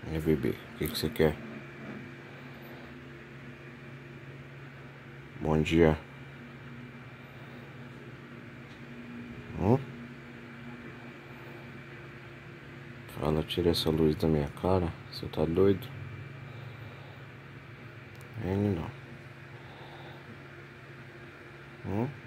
Minha bebê, o que você quer? Bom dia. Fala, tira essa luz da minha cara. Você tá doido? Ele não.